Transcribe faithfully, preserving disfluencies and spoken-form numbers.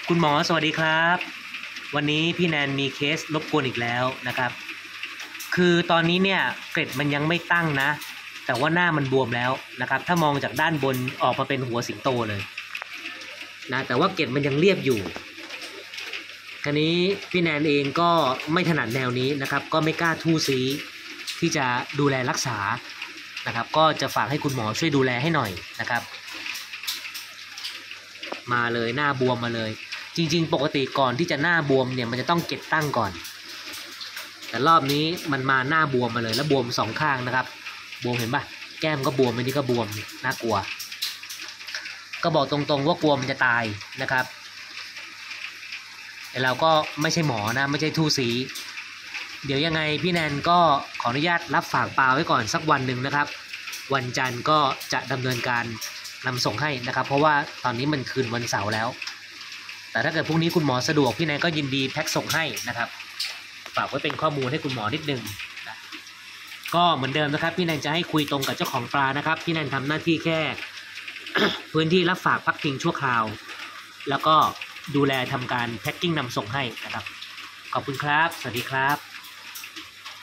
คุณหมอสวัสดีครับวันนี้พี่แนนมีเคสรบกวนอีกแล้วนะครับคือตอนนี้เนี่ยเกร็ดมันยังไม่ตั้งนะแต่ว่าหน้ามันบวมแล้วนะครับถ้ามองจากด้านบนออกมาเป็นหัวสิงโตเลยนะแต่ว่าเกร็ดมันยังเรียบอยู่ทีนี้พี่แนนเองก็ไม่ถนัดแนวนี้นะครับก็ไม่กล้าทู่ซีที่จะดูแลรักษานะครับก็จะฝากให้คุณหมอช่วยดูแลให้หน่อยนะครับมาเลยหน้าบวมมาเลยจริงๆปกติก่อนที่จะหน้าบวมเนี่ยมันจะต้องเก็บตั้งก่อนแต่รอบนี้มันมาหน้าบวมมาเลยแล้วบวมสองข้างนะครับบวมเห็นปะแก้มก็บวมอันนี้ก็บวมน่ากลัวก็บอกตรงๆว่ากลัวมันจะตายนะครับแต่เราก็ไม่ใช่หมอนะไม่ใช่ทู่สีเดี๋ยวยังไงพี่แนนก็ขออนุญาตรับฝากปลาไว้ก่อนสักวันหนึ่งนะครับวันจันทร์ก็จะดำเนินการนำส่งให้นะครับเพราะว่าตอนนี้มันคืนวันเสาร์แล้วแต่ถ้าเกิดพรุ่งนี้คุณหมอสะดวกพี่แนนก็ยินดีแพ็คส่งให้นะครับฝากไว้เป็นข้อมูลให้คุณหมอนิดนึงนะก็เหมือนเดิมนะครับพี่แนนจะให้คุยตรงกับเจ้าของปลานะครับพี่แนนทำหน้าที่แค่ พื้นที่รับฝากพักพิงชั่วคราวแล้วก็ดูแลทำการแพ็คกิ้งนำส่งให้นะครับขอบคุณครับสวัสดีครับ